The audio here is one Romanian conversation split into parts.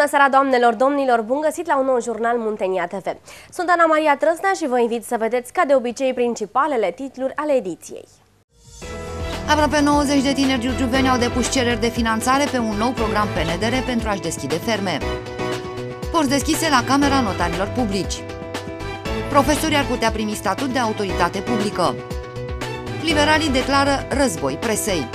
Bună seara, doamnelor, domnilor! Bun găsit la un nou jurnal Muntenia TV. Sunt Ana Maria Trăsnea și vă invit să vedeți, ca de obicei, principalele titluri ale ediției. Aproape 90 de tineri giurgiuveni au depus cereri de finanțare pe un nou program PNDR pentru a-și deschide ferme. Porți deschise la Camera Notarilor Publici. Profesorii ar putea primi statut de autoritate publică. Liberalii declară război presei.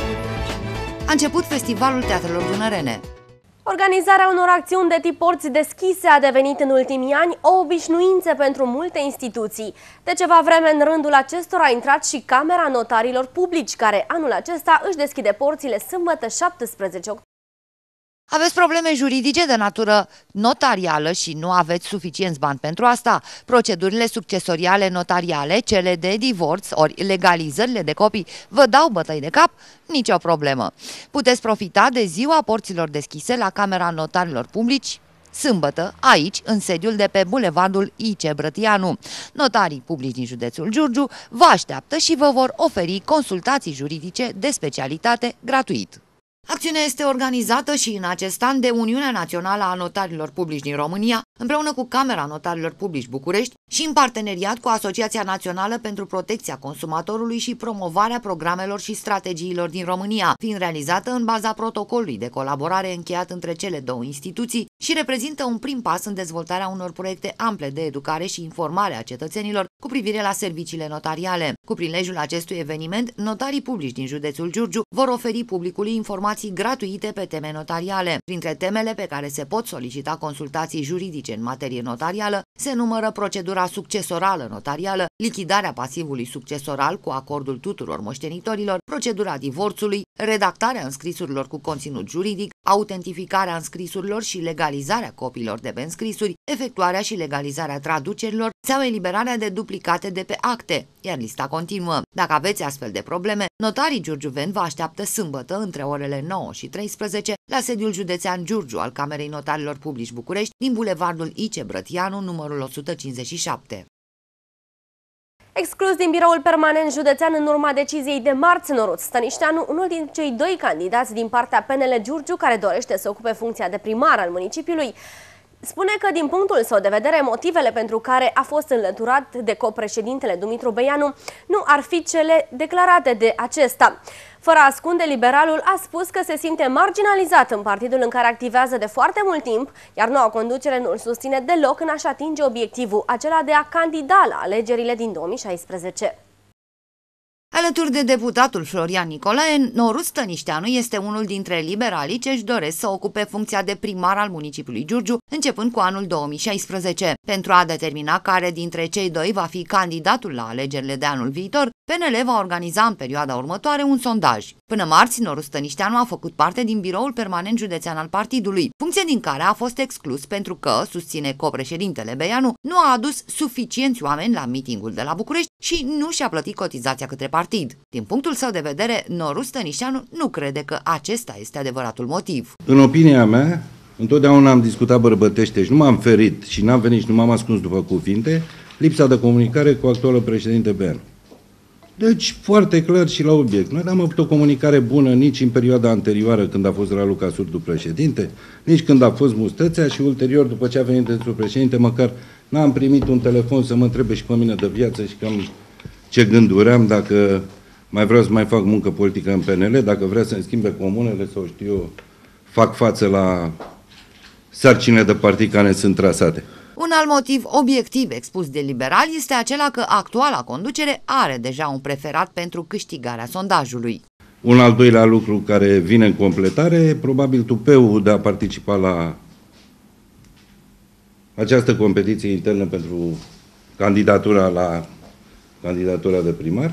A început Festivalul Teatrelor Dunărene. Organizarea unor acțiuni de tip porți deschise a devenit în ultimii ani o obișnuință pentru multe instituții. De ceva vreme în rândul acestora a intrat și Camera Notarilor Publici, care anul acesta își deschide porțile sâmbătă 17 octombrie. Aveți probleme juridice de natură notarială și nu aveți suficienți bani pentru asta? Procedurile succesoriale notariale, cele de divorț ori legalizările de copii, vă dau bătăi de cap? Nicio problemă. Puteți profita de ziua porților deschise la Camera Notarilor Publici sâmbătă, aici, în sediul de pe bulevardul I.C. Brătianu. Notarii publici din județul Giurgiu vă așteaptă și vă vor oferi consultații juridice de specialitate gratuit. Acțiunea este organizată și în acest an de Uniunea Națională a Notarilor Publici din România, împreună cu Camera Notarilor Publici București și în parteneriat cu Asociația Națională pentru Protecția Consumatorului și promovarea programelor și strategiilor din România, fiind realizată în baza protocolului de colaborare încheiat între cele două instituții și reprezintă un prim pas în dezvoltarea unor proiecte ample de educare și informare a cetățenilor cu privire la serviciile notariale. Cu prilejul acestui eveniment, notarii publici din județul Giurgiu vor oferi publicului informații gratuite pe teme notariale. Printre temele pe care se pot solicita consultații juridice în materie notarială se numără procedura succesorală notarială, lichidarea pasivului succesoral cu acordul tuturor moștenitorilor, procedura divorțului, redactarea înscrisurilor cu conținut juridic, autentificarea înscrisurilor și legalizarea copiilor de înscrisuri, efectuarea și legalizarea traducerilor sau eliberarea de duplicate de pe acte, iar lista continuă. Dacă aveți astfel de probleme, notarii giurgiuveni vă așteaptă sâmbătă între orele 9 și 13 la sediul județean Giurgiu al Camerei Notarilor Publici București din bulevardul I.C. Brătianu, numărul 157. Exclus din biroul permanent județean în urma deciziei de marți, Norut Stănișteanu, unul din cei doi candidați din partea PNL Giurgiu care dorește să ocupe funcția de primar al municipiului, spune că, din punctul său de vedere, motivele pentru care a fost înlăturat de copreședintele Dumitru Beianu nu ar fi cele declarate de acesta. Fără a ascunde, liberalul a spus că se simte marginalizat în partidul în care activează de foarte mult timp, iar noua conducere nu îl susține deloc în a-și atinge obiectivul, acela de a candida la alegerile din 2016. Alături de deputatul Florian Nicolae, Norut Stănișteanu este unul dintre liberalii ce își doresc să ocupe funcția de primar al municipiului Giurgiu, începând cu anul 2016. Pentru a determina care dintre cei doi va fi candidatul la alegerile de anul viitor, PNL va organiza în perioada următoare un sondaj. Până marți, Norut Stănișteanu a făcut parte din biroul permanent județean al partidului, funcție din care a fost exclus pentru că, susține copreședintele Beianu, nu a adus suficienți oameni la mitingul de la București și nu și-a plătit cotizația către partid. Din punctul său de vedere, Norut Stănișteanu nu crede că acesta este adevăratul motiv. În opinia mea, întotdeauna am discutat bărbătește și nu m-am ferit și n-am venit și nu m-am ascuns după cuvinte, lipsa de comunicare cu actualul președinte Beianu. Deci, foarte clar și la obiect. Noi n-am avut o comunicare bună nici în perioada anterioară, când a fost Raluca Surdu președinte, nici când a fost Mustățea și ulterior, după ce a venit dânsul președinte, măcar n-am primit un telefon să mă întrebe și pe mine de viață și cam ce gânduri am, dacă mai vreau să mai fac muncă politică în PNL, dacă vrea să-mi schimbe comunele sau știu eu, fac față la sarcinile de partid care sunt trasate. Un alt motiv obiectiv expus de liberali este acela că actuala conducere are deja un preferat pentru câștigarea sondajului. Un al doilea lucru care vine în completare, probabil tupeul de a participa la această competiție internă pentru candidatura de primar.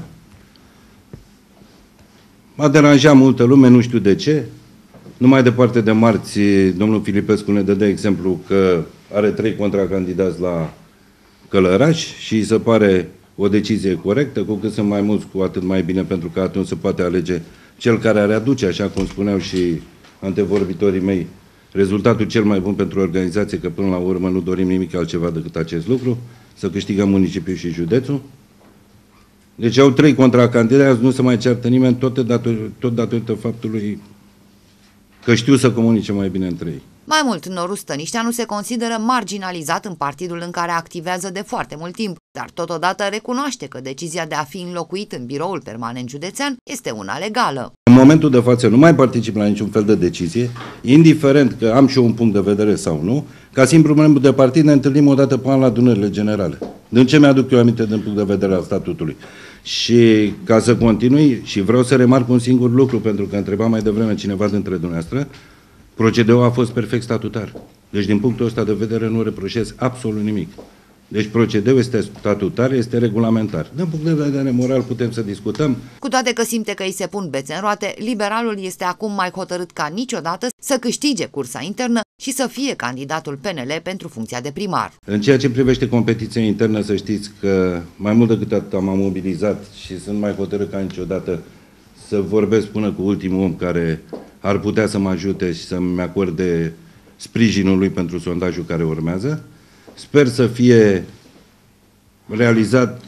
M-a deranjat multă lume, nu știu de ce. Numai departe de marți, domnul Filipescu ne dădea exemplu că are 3 contracandidați la Călăraș și se pare o decizie corectă, cu cât sunt mai mulți, cu atât mai bine, pentru că atunci se poate alege cel care ar aduce, așa cum spuneau și antevorbitorii mei, rezultatul cel mai bun pentru organizație, că până la urmă nu dorim nimic altceva decât acest lucru, să câștigăm municipiul și județul. Deci au 3 contracandidați, nu se mai ceartă nimeni, tot datorită faptului că știu să comunice mai bine între ei. Mai mult, Noru Stănișteanu se consideră marginalizat în partidul în care activează de foarte mult timp, dar totodată recunoaște că decizia de a fi înlocuit în biroul permanent județean este una legală. În momentul de față nu mai particip la niciun fel de decizie, indiferent că am și eu un punct de vedere sau nu, ca simplu membru de partid ne întâlnim o dată pe an la adunările generale. Din ce mi-aduc eu aminte din punct de vedere al statutului. Și ca să continui, și vreau să remarc un singur lucru, pentru că întreba mai devreme cineva dintre dumneavoastră, procedeul a fost perfect statutar. Deci din punctul ăsta de vedere nu reproșez absolut nimic. Deci procedeul este statutar, este regulamentar. Din punct de vedere moral putem să discutăm. Cu toate că simte că îi se pun bețe în roate, liberalul este acum mai hotărât ca niciodată să câștige cursa internă și să fie candidatul PNL pentru funcția de primar. În ceea ce privește competiția internă, să știți că mai mult decât atât m-am mobilizat și sunt mai hotărât ca niciodată să vorbesc până cu ultimul om care ar putea să mă ajute și să-mi acorde sprijinul lui pentru sondajul care urmează. Sper să fie realizat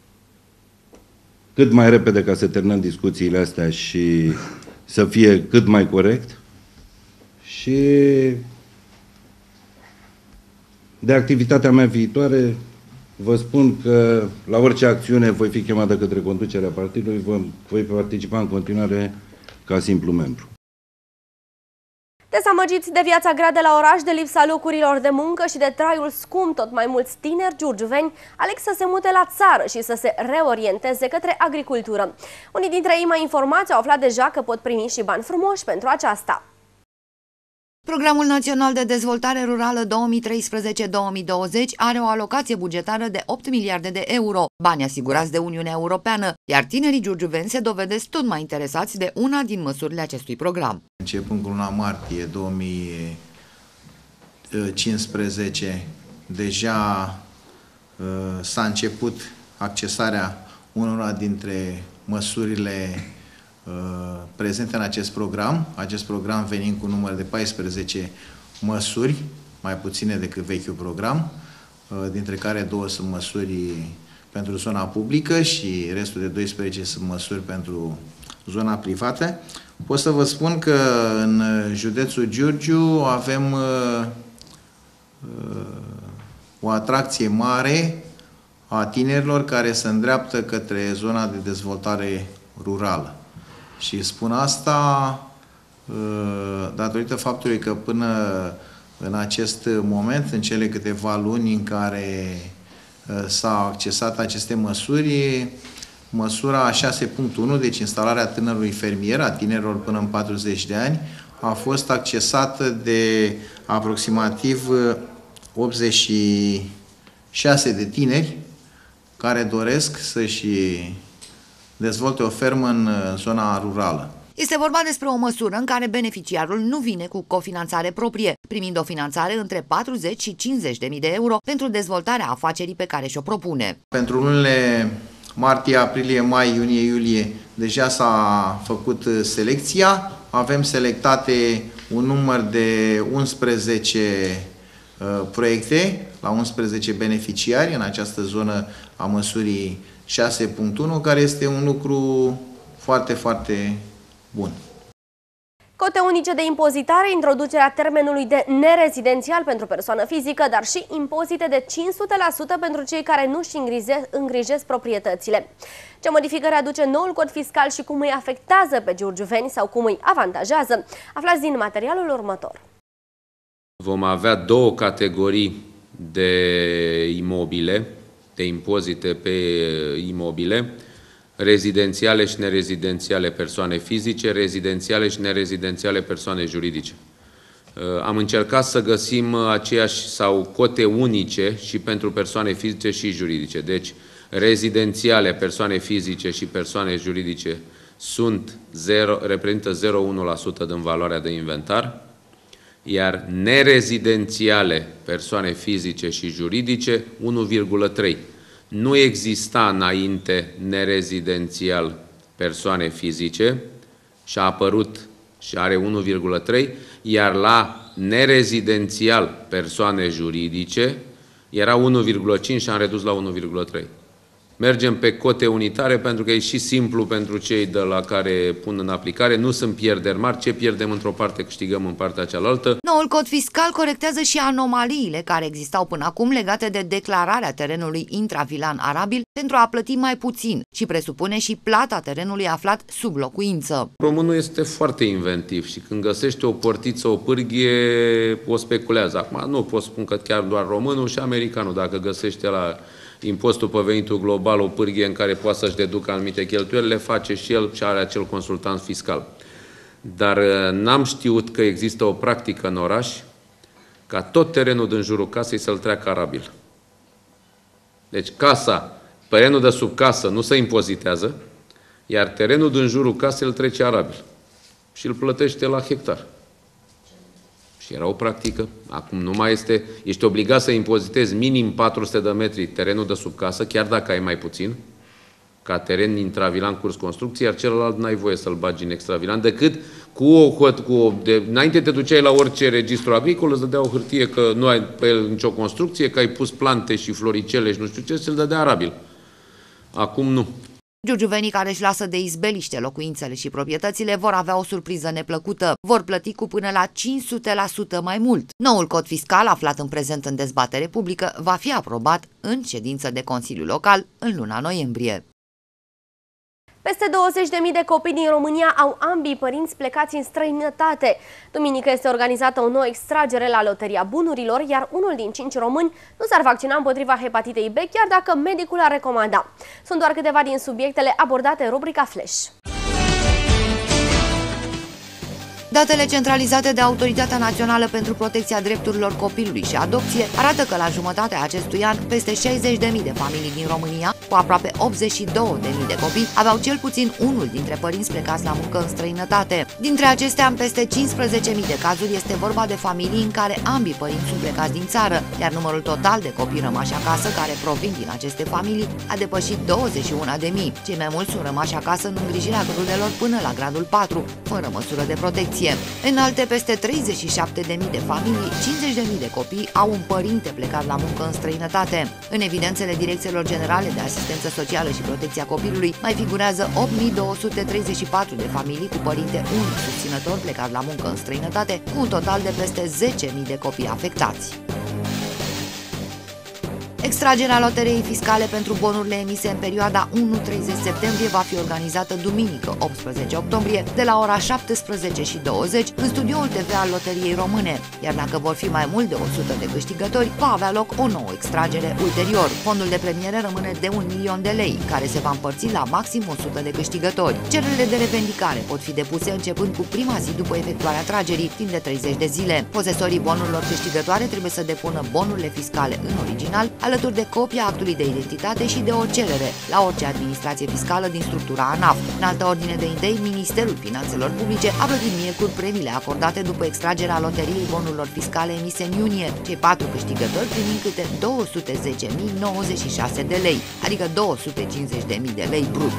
cât mai repede ca să terminăm discuțiile astea și să fie cât mai corect. Și de activitatea mea viitoare vă spun că la orice acțiune voi fi chemat de către conducerea partidului, voi participa în continuare ca simplu membru. Dezamăgiți de viața grea de la oraș, de lipsa locurilor de muncă și de traiul scump, tot mai mulți tineri giurgiuveni aleg să se mute la țară și să se reorienteze către agricultură. Unii dintre ei mai informați au aflat deja că pot primi și bani frumoși pentru aceasta. Programul Național de Dezvoltare Rurală 2013-2020 are o alocație bugetară de 8 miliarde de euro, bani asigurați de Uniunea Europeană, iar tinerii giurgiuveni se dovedesc tot mai interesați de una din măsurile acestui program. Începând cu luna martie 2015, deja s-a început accesarea unora dintre măsurile prezente în acest program venind cu număr de 14 măsuri, mai puține decât vechiul program, dintre care 2 sunt măsuri pentru zona publică și restul de 12 sunt măsuri pentru zona privată. Pot să vă spun că în județul Giurgiu avem o atracție mare a tinerilor care se îndreaptă către zona de dezvoltare rurală. Și spun asta datorită faptului că până în acest moment, în cele câteva luni în care s-au accesat aceste măsuri, măsura 6.1, deci instalarea tânărului fermier, a tinerilor până în 40 de ani, a fost accesată de aproximativ 86 de tineri care doresc să-și dezvolte o fermă în zona rurală. Este vorba despre o măsură în care beneficiarul nu vine cu cofinanțare proprie, primind o finanțare între 40 și 50.000 de euro pentru dezvoltarea afacerii pe care și-o propune. Pentru lunile martie, aprilie, mai, iunie, iulie, deja s-a făcut selecția. Avem selectate un număr de 11 proiecte la 11 beneficiari în această zonă a măsurii 6.1, care este un lucru foarte, foarte bun. Cote unice de impozitare, introducerea termenului de nerezidențial pentru persoană fizică, dar și impozite de 500% pentru cei care nu-și îngrijesc proprietățile. Ce modificări aduce noul cod fiscal și cum îi afectează pe giurgiuveni sau cum îi avantajează? Aflați din materialul următor. Vom avea 2 categorii de imobile, de impozite pe imobile, rezidențiale și nerezidențiale persoane fizice, rezidențiale și nerezidențiale persoane juridice. Am încercat să găsim aceeași sau cote unice și pentru persoane fizice și juridice. Deci, rezidențiale, persoane fizice și persoane juridice reprezintă 0,1% din valoarea de inventar, iar nerezidențiale, persoane fizice și juridice, 1,3%. Nu exista înainte nerezidențial persoane fizice și a apărut și are 1,3, iar la nerezidențial persoane juridice era 1,5 și am redus la 1,3. Mergem pe cote unitare pentru că e și simplu pentru cei de la care pun în aplicare. Nu sunt pierderi mari. Ce pierdem într-o parte, câștigăm în partea cealaltă. Noul cod fiscal corectează și anomaliile care existau până acum legate de declararea terenului intravilan arabil pentru a plăti mai puțin și presupune și plata terenului aflat sub locuință. Românul este foarte inventiv și când găsește o portiță, o pârghie, o speculează. Acum nu pot spun că chiar doar românul, și americanul, dacă găsește la impostul pe venitul global o pârghie în care poate să-și deducă anumite cheltuieli, le face și el și are acel consultant fiscal. Dar n-am știut că există o practică în oraș ca tot terenul din jurul casei să-l treacă arabil. Deci casa, terenul de sub casă nu se impozitează, iar terenul din jurul casei îl trece arabil și îl plătește la hectar. Și era o practică. Acum nu mai este. Ești obligat să impozitezi minim 400 de metri terenul de sub casă, chiar dacă ai mai puțin, ca teren intravilan curs construcție, iar celălalt n-ai voie să-l bagi în extravilan, decât înainte te duceai la orice registru agricol, îți dădea o hârtie că nu ai pe el nicio construcție, că ai pus plante și floricele și nu știu ce, și îl dădea arabil. Acum nu. Giurgiuvenii care își lasă de izbeliște locuințele și proprietățile vor avea o surpriză neplăcută. Vor plăti cu până la 500% mai mult. Noul cod fiscal, aflat în prezent în dezbatere publică, va fi aprobat în ședință de Consiliu Local în luna noiembrie. Peste 20.000 de copii din România au ambii părinți plecați în străinătate. Duminică este organizată o nouă extragere la Loteria Bunurilor, iar unul din 5 români nu s-ar vaccina împotriva hepatitei B, chiar dacă medicul ar recomanda. Sunt doar câteva din subiectele abordate în rubrica Flash. Datele centralizate de Autoritatea Națională pentru Protecția Drepturilor Copilului și Adopție arată că la jumătatea acestui an peste 60.000 de familii din România, cu aproape 82.000 de copii, aveau cel puțin unul dintre părinți plecați la muncă în străinătate. Dintre acestea, în peste 15.000 de cazuri este vorba de familii în care ambii părinți sunt plecați din țară, iar numărul total de copii rămași acasă care provin din aceste familii a depășit 21.000. Cei mai mulți sunt rămași acasă în îngrijirea rudelor până la gradul 4, fără măsură de protecție. În alte peste 37.000 de familii, 50.000 de copii au un părinte plecat la muncă în străinătate. În evidențele Direcțiilor Generale de Asistență Socială și Protecția Copilului mai figurează 8.234 de familii cu părinte unic susținător plecat la muncă în străinătate, cu un total de peste 10.000 de copii afectați. Extragerea loteriei fiscale pentru bonurile emise în perioada 1-30 septembrie va fi organizată duminică, 18 octombrie, de la ora 17:20 în studioul TV al Loteriei Române, iar dacă vor fi mai mult de 100 de câștigători, va avea loc o nouă extragere ulterior. Fondul de premiere rămâne de 1.000.000 de lei, care se va împărți la maxim 100 de câștigători. Cererile de revendicare pot fi depuse începând cu prima zi după efectuarea tragerii, timp de 30 de zile. Posesorii bonurilor câștigătoare trebuie să depună bonurile fiscale în original, alături de copia actului de identitate și de o cerere la orice administrație fiscală din structura ANAF. În altă ordine de idei, Ministerul Finanțelor Publice a plătit miercuri premiile acordate după extragerea loteriei bonurilor fiscale emise în iunie, cei 4 câștigători primind câte 210.096 de lei, adică 250.000 de lei brut.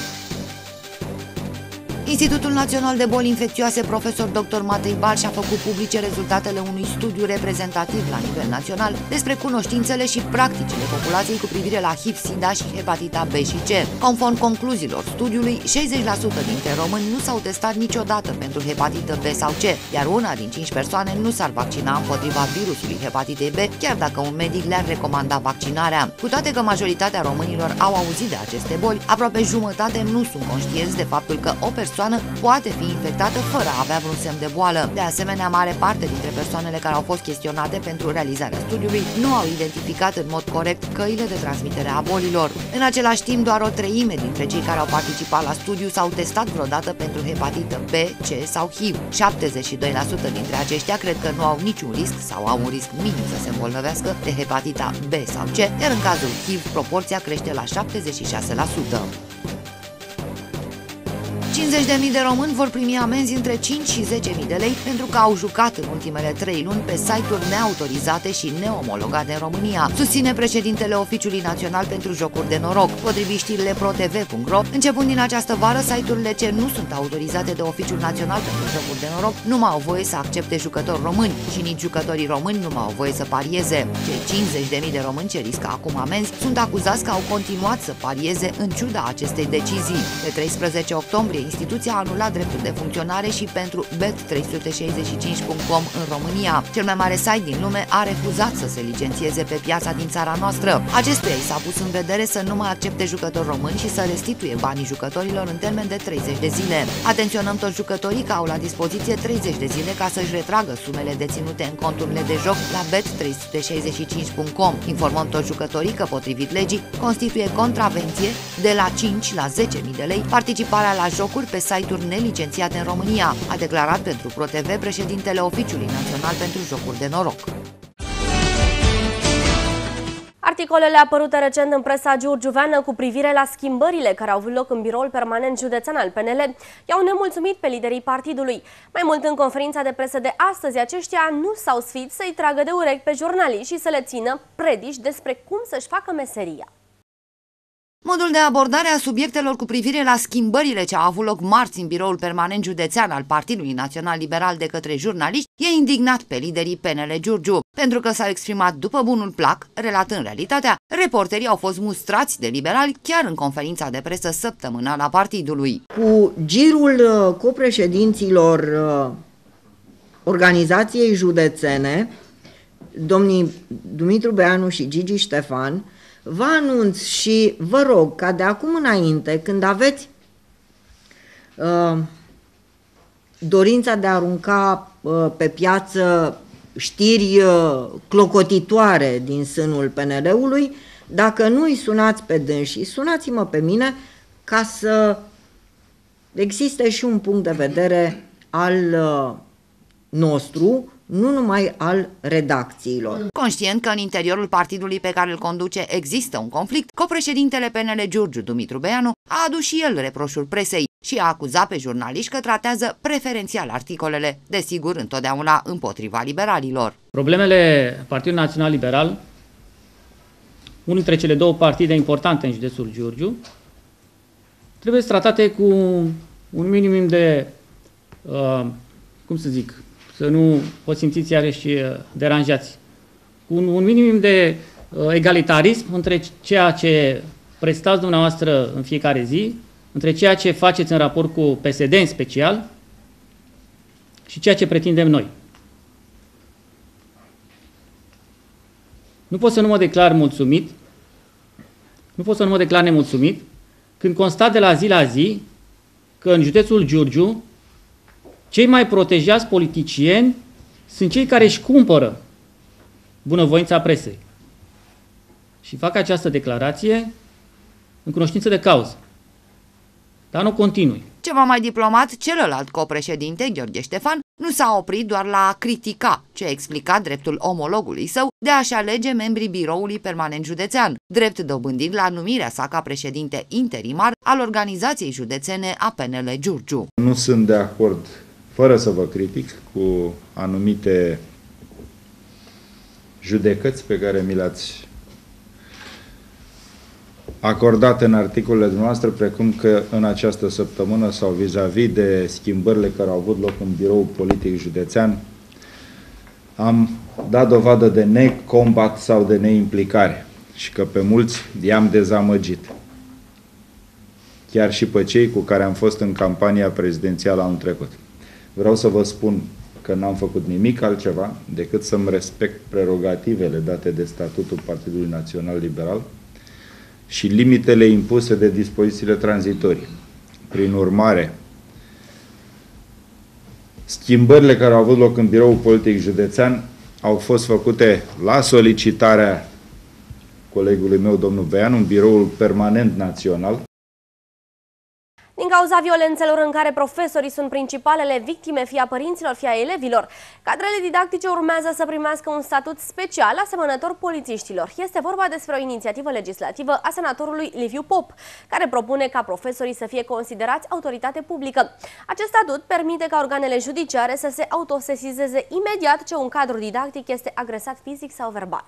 Institutul Național de Boli Infecțioase Profesor Dr. Matei Balș a făcut publice rezultatele unui studiu reprezentativ la nivel național despre cunoștințele și practicile populației cu privire la HIV, SIDA și hepatita B și C. Conform concluziilor studiului, 60% dintre români nu s-au testat niciodată pentru hepatită B sau C, iar una din 5 persoane nu s-ar vaccina împotriva virusului hepatitei B, chiar dacă un medic le-ar recomanda vaccinarea. Cu toate că majoritatea românilor au auzit de aceste boli, aproape jumătate nu sunt conștienți de faptul că o persoană poate fi infectată fără a avea vreun semn de boală. De asemenea, mare parte dintre persoanele care au fost chestionate pentru realizarea studiului nu au identificat în mod corect căile de transmitere a bolilor. În același timp, doar o treime dintre cei care au participat la studiu s-au testat vreodată pentru hepatită B, C sau HIV. 72% dintre aceștia cred că nu au niciun risc sau au un risc minim să se îmbolnăvească de hepatita B sau C, iar în cazul HIV proporția crește la 76%. 50.000 de români vor primi amenzi între 5 și 10.000 de lei pentru că au jucat în ultimele 3 luni pe site-uri neautorizate și neomologate în România, susține președintele Oficiului Național pentru Jocuri de Noroc. Potrivit știrile ProTV.ro, începând din această vară, site-urile ce nu sunt autorizate de Oficiul Național pentru Jocuri de Noroc nu mai au voie să accepte jucători români și nici jucătorii români nu mai au voie să parieze. Cei 50.000 de români ce riscă acum amenzi sunt acuzați că au continuat să parieze în ciuda acestei decizii. Pe 13 octombrie, instituția a anulat dreptul de funcționare și pentru Bet365.com în România. Cel mai mare site din lume a refuzat să se licențieze pe piața din țara noastră. Acestuia i s-a pus în vedere să nu mai accepte jucători români și să restituie banii jucătorilor în termen de 30 de zile. Atenționăm toți jucătorii că au la dispoziție 30 de zile ca să-și retragă sumele deținute în conturile de joc la Bet365.com. Informăm toți jucătorii că, potrivit legii, constituie contravenție de la 5 la 10.000 de lei participarea la jocuri pe site-uri nelicențiate în România, a declarat pentru ProTV președintele Oficiului Național pentru Jocuri de Noroc. Articolele apărute recent în presa giurgiuveană cu privire la schimbările care au avut loc în biroul permanent județean al PNL i-au nemulțumit pe liderii partidului. Mai mult, în conferința de presă de astăzi, aceștia nu s-au sfiit să-i tragă de urechi pe jurnaliști și să le țină predici despre cum să-și facă meseria. Modul de abordare a subiectelor cu privire la schimbările ce au avut loc marți în biroul permanent județean al Partidului Național Liberal de către jurnaliști e indignat pe liderii PNL Giurgiu, pentru că s-au exprimat după bunul plac, relatând realitatea. Reporterii au fost mustrați de liberali chiar în conferința de presă săptămânală a partidului. Cu girul copreședinților organizației județene, domnii Dumitru Beanu și Gigi Ștefan, vă anunț și vă rog ca de acum înainte, când aveți dorința de a arunca pe piață știri clocotitoare din sânul PNL-ului, dacă nu îi sunați pe dânsii, sunați-mă pe mine ca să existe și un punct de vedere al nostru, nu numai al redacțiilor. Conștient că în interiorul partidului pe care îl conduce există un conflict, copreședintele PNL Giurgiu, Dumitru Beanu, a adus și el reproșuri presei și a acuzat pe jurnaliști că tratează preferențial articolele, desigur întotdeauna împotriva liberalilor. Problemele Partidului Național Liberal, unul dintre cele două partide importante în județul Giurgiu, trebuie tratate cu un minimum de, să nu vă simțiți iarăși deranjați, cu un minimum de egalitarism între ceea ce prestați dumneavoastră în fiecare zi, între ceea ce faceți în raport cu PSD în special și ceea ce pretindem noi. Nu pot să nu mă declar mulțumit, nu pot să nu mă declar nemulțumit când constat de la zi la zi că în județul Giurgiu cei mai protejați politicieni sunt cei care își cumpără bunăvoința presei. Și fac această declarație în cunoștință de cauză. Dar nu continui. Ceva mai diplomat, celălalt copreședinte, Gheorghe Ștefan, nu s-a oprit doar la a critica ce a explicat dreptul omologului său de a-și alege membrii biroului permanent județean, drept dobândind la numirea sa ca președinte interimar al organizației județene a PNL Giurgiu. Nu sunt de acord, fără să vă critic, cu anumite judecăți pe care mi le-ați acordat în articolele dumneavoastră, precum că în această săptămână sau vis-a-vis de schimbările care au avut loc în biroul politic județean, am dat dovadă de necombat sau de neimplicare și că pe mulți i-am dezamăgit. Chiar și pe cei cu care am fost în campania prezidențială anul trecut. Vreau să vă spun că n-am făcut nimic altceva decât să-mi respect prerogativele date de Statutul Partidului Național Liberal și limitele impuse de dispozițiile tranzitorii. Prin urmare, schimbările care au avut loc în biroul politic județean au fost făcute la solicitarea colegului meu, domnul Beanu, în biroul permanent național. Din cauza violențelor în care profesorii sunt principalele victime, fie a părinților, fie a elevilor, cadrele didactice urmează să primească un statut special asemănător polițiștilor. Este vorba despre o inițiativă legislativă a senatorului Liviu Pop, care propune ca profesorii să fie considerați autoritate publică. Acest statut permite ca organele judiciare să se autosesizeze imediat ce un cadru didactic este agresat fizic sau verbal.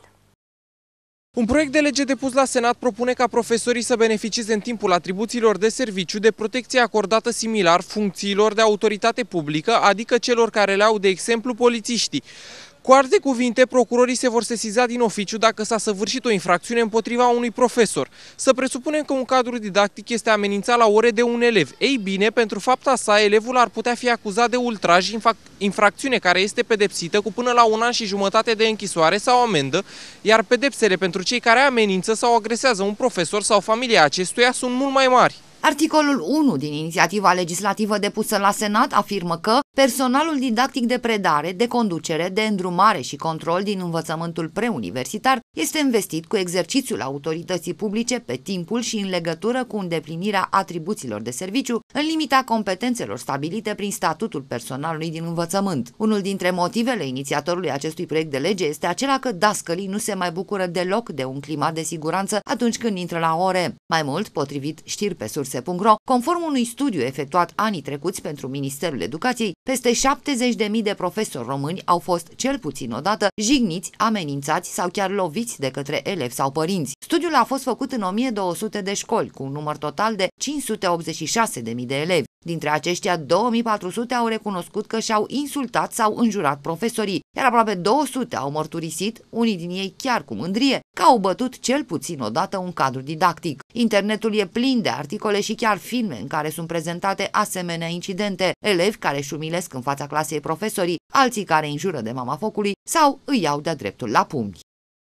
Un proiect de lege depus la Senat propune ca profesorii să beneficieze în timpul atribuțiilor de serviciu de protecție acordată similar funcțiilor de autoritate publică, adică celor care le au, de exemplu, polițiștii. Cu alte cuvinte, procurorii se vor sesiza din oficiu dacă s-a săvârșit o infracțiune împotriva unui profesor. Să presupunem că un cadru didactic este amenințat la ore de un elev. Ei bine, pentru fapta sa, elevul ar putea fi acuzat de ultraj, infracțiune care este pedepsită cu până la 1 an și jumătate de închisoare sau amendă, iar pedepsele pentru cei care amenință sau agresează un profesor sau familia acestuia sunt mult mai mari. Articolul 1 din inițiativa legislativă depusă la Senat afirmă că personalul didactic de predare, de conducere, de îndrumare și control din învățământul preuniversitar este investit cu exercițiul autorității publice pe timpul și în legătură cu îndeplinirea atribuțiilor de serviciu în limita competențelor stabilite prin statutul personalului din învățământ. Unul dintre motivele inițiatorului acestui proiect de lege este acela că dascălii nu se mai bucură deloc de un climat de siguranță atunci când intră la ore. Mai mult, potrivit știri pe surse.ro, conform unui studiu efectuat anii trecuți pentru Ministerul Educației, peste 70.000 de profesori români au fost cel puțin odată jigniți, amenințați sau chiar loviți de către elevi sau părinți. Studiul a fost făcut în 1200 de școli, cu un număr total de 586.000 de elevi. Dintre aceștia, 2400 au recunoscut că și-au insultat sau înjurat profesorii, iar aproape 200 au mărturisit, unii din ei chiar cu mândrie, că au bătut cel puțin odată un cadru didactic. Internetul e plin de articole și chiar filme în care sunt prezentate asemenea incidente, elevi care își umilesc în fața clasei profesorii, alții care înjură de mama focului sau îi iau de-a dreptul la pumni.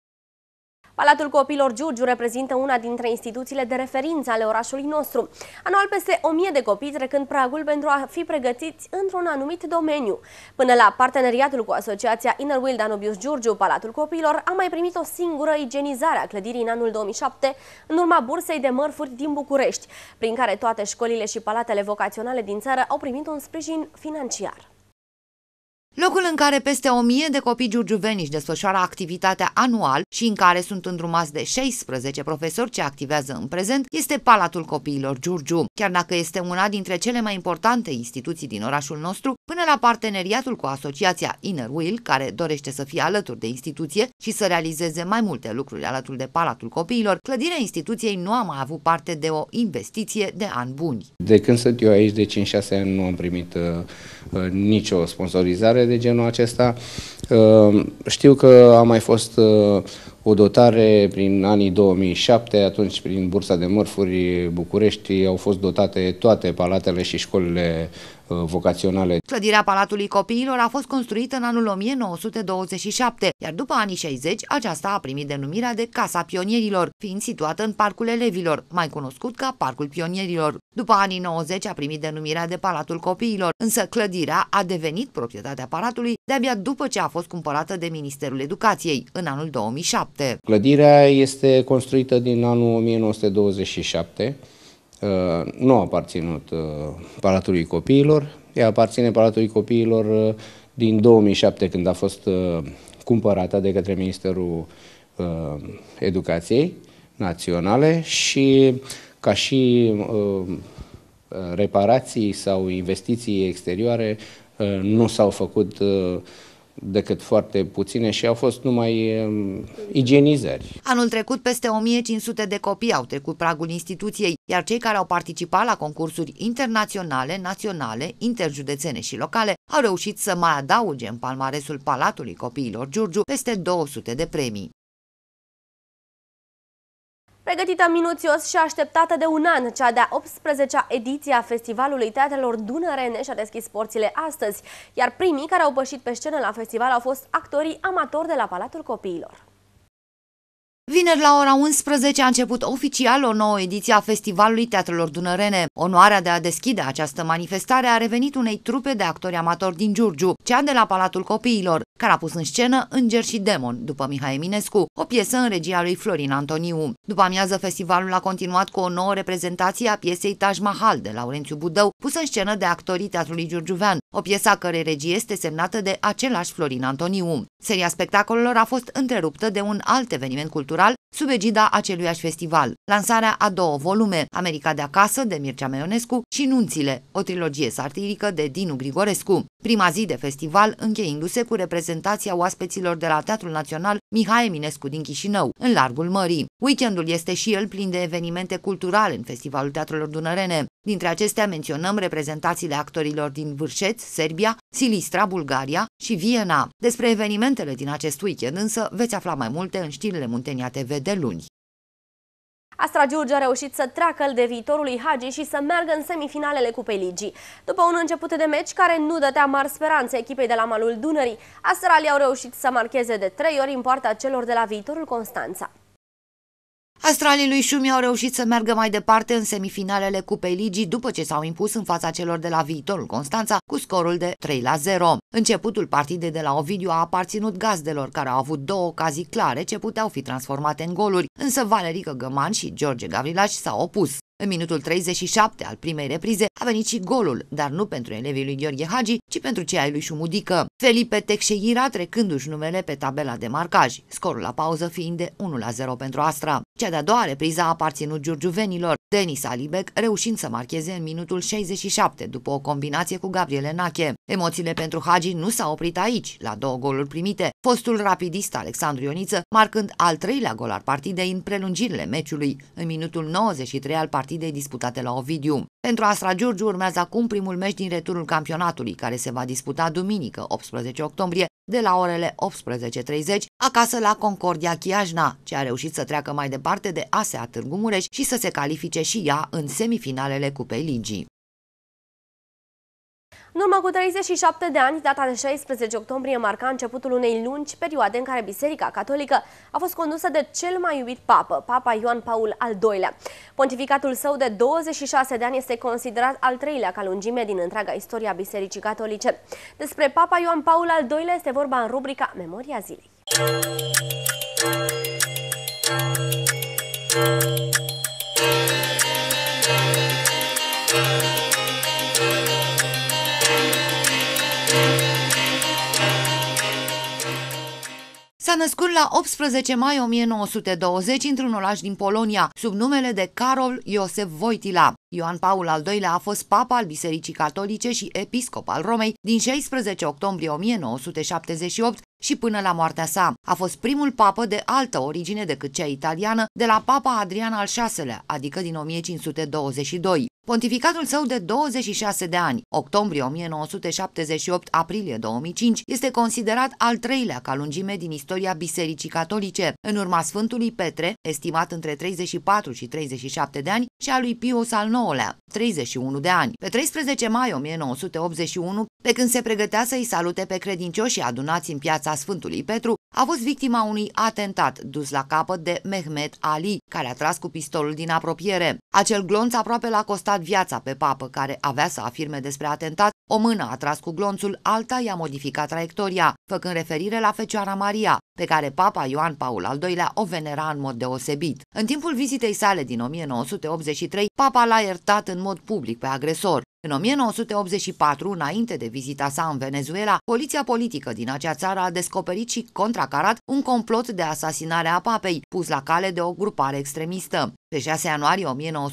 Palatul Copiilor Giurgiu reprezintă una dintre instituțiile de referință ale orașului nostru. Anual peste 1000 de copii trecând pragul pentru a fi pregătiți într-un anumit domeniu. Până la parteneriatul cu asociația Inner Wheel Danubius Giurgiu, Palatul Copiilor a mai primit o singură igienizare a clădirii în anul 2007, în urma bursei de mărfuri din București, prin care toate școlile și palatele vocaționale din țară au primit un sprijin financiar. Locul în care peste 1000 de copii giurgiuveni își desfășoară activitatea anual și în care sunt îndrumați de 16 profesori ce activează în prezent este Palatul Copiilor Giurgiu. Chiar dacă este una dintre cele mai importante instituții din orașul nostru, până la parteneriatul cu asociația Inner Wheel, care dorește să fie alături de instituție și să realizeze mai multe lucruri alături de Palatul Copiilor, clădirea instituției nu a mai avut parte de o investiție de ani buni. De când sunt eu aici, de 5-6 ani, nu am primit nicio sponsorizare de genul acesta. Știu că a mai fost o dotare prin anii 2007, atunci prin Bursa de Mărfuri București au fost dotate toate palatele și școlile vocaționale. Clădirea Palatului Copiilor a fost construită în anul 1927, iar după anii 60 aceasta a primit denumirea de Casa Pionierilor, fiind situată în Parcul Elevilor, mai cunoscut ca Parcul Pionierilor. După anii 90 a primit denumirea de Palatul Copiilor, însă clădirea a devenit proprietatea Palatului de-abia după ce a fost cumpărată de Ministerul Educației, în anul 2007. Clădirea este construită din anul 1927, nu a aparținut Palatului Copiilor, ea aparține Palatului Copiilor din 2007, când a fost cumpărată de către Ministerul Educației Naționale și ca și reparații sau investiții exterioare nu s-au făcut decât foarte puține și au fost numai igienizări. Anul trecut, peste 1500 de copii au trecut pragul instituției, iar cei care au participat la concursuri internaționale, naționale, interjudețene și locale au reușit să mai adauge în palmaresul Palatului Copiilor Giurgiu peste 200 de premii. Pregătită minuțios și așteptată de un an, cea de-a 18-a ediție a Festivalului Teatrelor Dunărene și-a deschis porțile astăzi, iar primii care au pășit pe scenă la festival au fost actorii amatori de la Palatul Copiilor. Vineri la ora 11 a început oficial o nouă ediție a Festivalului Teatrelor Dunărene. Onoarea de a deschide această manifestare a revenit unei trupe de actori amatori din Giurgiu, cea de la Palatul Copiilor, care a pus în scenă Înger și Demon, după Mihai Eminescu, o piesă în regia lui Florin Antoniu. După amiază, festivalul a continuat cu o nouă reprezentație a piesei Taj Mahal de Laurențiu Budău, pusă în scenă de actorii Teatrului Giurgiuvean, o piesă a cărei regie este semnată de același Florin Antoniu. Seria spectacolelor a fost întreruptă de un alt eveniment cultural sub egida aceluiași festival, lansarea a două volume, America de acasă de Mircea Meionescu și Nunțile, o trilogie satirică de Dinu Grigorescu. Prima zi de festival încheindu-se cu reprezentația oaspeților de la Teatrul Național Mihai Eminescu din Chișinău, în Largul Mării. Weekendul este și el plin de evenimente culturale în Festivalul Teatrelor Dunărene. Dintre acestea menționăm reprezentațiile actorilor din Vârșeț, Serbia, Silistra, Bulgaria și Viena. Despre evenimentele din acest weekend însă veți afla mai multe în știrile Muntenia TV de luni. Astra Giurgiu a reușit să treacă de viitorului Hagi și să meargă în semifinalele Cupei Ligii. După un început de meci care nu dădea mari speranțe echipei de la malul Dunării, astralii au reușit să marcheze de 3 ori în poarta celor de la viitorul Constanța. Astralii lui Șumi au reușit să meargă mai departe în semifinalele Cupei Ligii după ce s-au impus în fața celor de la viitorul Constanța cu scorul de 3-0. Începutul partidei de la Ovidiu a aparținut gazdelor, care au avut două ocazii clare ce puteau fi transformate în goluri, însă Valerică Găman și George Gavrilaș s-au opus. În minutul 37 al primei reprize a venit și golul, dar nu pentru elevii lui Gheorghe Hagi, ci pentru cei ai lui Șumudică. Felipe Texeira trecându-și numele pe tabela de marcaj, scorul la pauză fiind de 1-0 pentru Astra. Cea de-a doua repriză a aparținut giurgiuvenilor, Denis Alibec reușind să marcheze în minutul 67 după o combinație cu Gabriele Nache. Emoțiile pentru Hagi nu s-au oprit aici, la două goluri primite, fostul rapidist Alexandru Ioniță marcând al treilea gol al partidei în prelungirile meciului, în minutul 93 al partidei disputate la Ovidiu. Pentru Astra Giurgiu urmează acum primul meci din returul campionatului, care se va disputa duminică, 18 octombrie, de la orele 18:30, acasă la Concordia Chiajna, ce a reușit să treacă mai departe de ASEA Târgu Mureș și să se califice și ea în semifinalele Cupei Ligii. În urmă cu 37 de ani, data de 16 octombrie marca începutul unei lungi perioade în care Biserica Catolică a fost condusă de cel mai iubit papă, Papa Ioan Paul al II-lea. Pontificatul său de 26 de ani este considerat al treilea ca lungime din întreaga istoria Bisericii Catolice. Despre Papa Ioan Paul al II-lea este vorba în rubrica Memoria Zilei. S-a născut la 18 mai 1920 într-un oraș din Polonia, sub numele de Karol Iosef Wojtyla. Ioan Paul al II-lea a fost papa al Bisericii Catolice și episcop al Romei din 16 octombrie 1978 și până la moartea sa. A fost primul papă de altă origine decât cea italiană de la Papa Adrian al VI-lea, adică din 1522. Pontificatul său de 26 de ani, octombrie 1978-aprilie 2005, este considerat al treilea ca lungime din istoria Bisericii Catolice, în urma Sfântului Petre, estimat între 34 și 37 de ani, și a lui Pius al IX-lea, 31 de ani. Pe 13 mai 1981, pe când se pregătea să-i salute pe credincioșii adunați în piața Sfântului Petru, a fost victima unui atentat dus la capăt de Mehmet Ali, care a tras cu pistolul din apropiere. Acel glonț aproape l-a costat viața pe papă, care avea să afirme despre atentat: o mână a tras cu glonțul, alta i-a modificat traiectoria, făcând referire la Fecioara Maria, pe care Papa Ioan Paul al II-lea o venera în mod deosebit. În timpul vizitei sale din 1983, papa l-a iertat în mod public pe agresor. În 1984, înainte de vizita sa în Venezuela, poliția politică din acea țară a descoperit și contracarat un complot de asasinare a papei, pus la cale de o grupare extremistă. Pe 6 ianuarie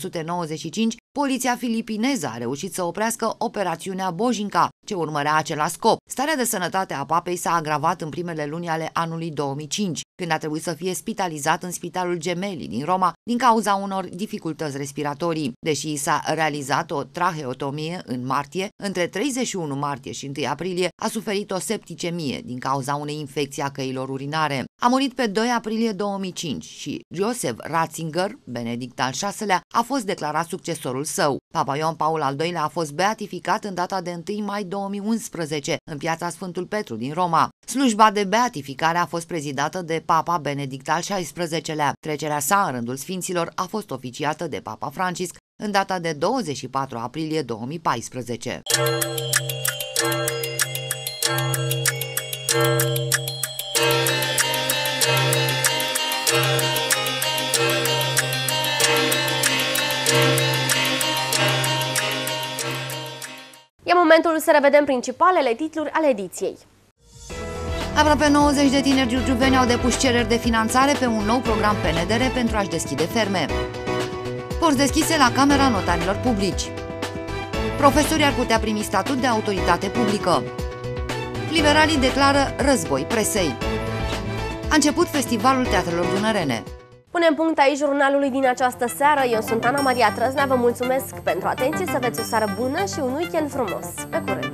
1995, poliția filipineză a reușit să oprească operațiunea Bojinka, ce urmărea același scop. Starea de sănătate a papei s-a agravat în primele luni ale anului 2005, când a trebuit să fie spitalizat în Spitalul Gemelli din Roma din cauza unor dificultăți respiratorii. Deși s-a realizat o traheotomie în martie, între 31 martie și 1 aprilie a suferit o septicemie din cauza unei infecții a căilor urinare. A murit pe 2 aprilie 2005 și Joseph Ratzinger, Benedict al VI-lea, a fost declarat succesorul său. Papa Ioan Paul al II-lea a fost beatificat în data de 1 mai 2011 în piața Sfântul Petru din Roma. Slujba de beatificare a fost prezidată de Papa Benedict al XVI-lea. Trecerea sa în rândul sfinților a fost oficiată de Papa Francisc în data de 24 aprilie 2014. E momentul să revedem principalele titluri ale ediției. Aproape 90 de tineri giurgiuveni au depus cereri de finanțare pe un nou program PNDR pentru a-și deschide ferme. Porți deschise la Camera Notarilor Publici. Profesorii ar putea primi statut de autoritate publică. Liberalii declară război presei. A început Festivalul Teatrelor Dunărene. Punem punct aici jurnalului din această seară. Eu sunt Ana Maria Trăznea, vă mulțumesc pentru atenție, să aveți o seară bună și un weekend frumos. Pe curând!